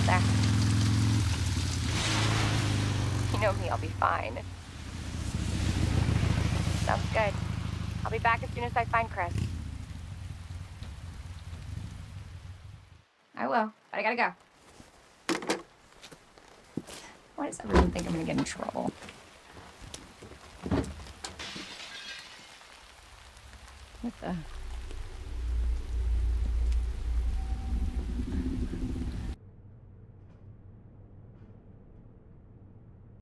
there. You know me, I'll be fine. Sounds good. I'll be back as soon as I find Chris. I will, but I gotta go. Why does everyone think I'm gonna get in trouble? What the...